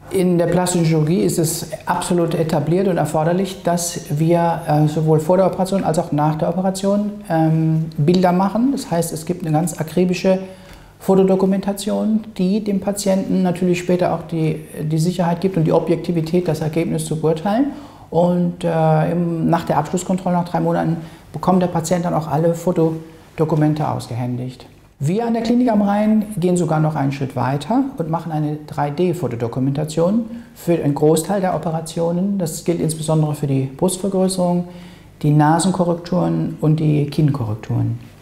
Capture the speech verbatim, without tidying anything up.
In der plastischen Chirurgie ist es absolut etabliert und erforderlich, dass wir äh, sowohl vor der Operation als auch nach der Operation ähm, Bilder machen. Das heißt, es gibt eine ganz akribische Fotodokumentation, die dem Patienten natürlich später auch die, die Sicherheit gibt und die Objektivität, das Ergebnis zu beurteilen. Und äh, im, nach der Abschlusskontrolle, nach drei Monaten, bekommt der Patient dann auch alle Fotodokumente ausgehändigt. Wir an der Klinik am Rhein gehen sogar noch einen Schritt weiter und machen eine drei D-Fotodokumentation für einen Großteil der Operationen. Das gilt insbesondere für die Brustvergrößerung, die Nasenkorrekturen und die Kinnkorrekturen.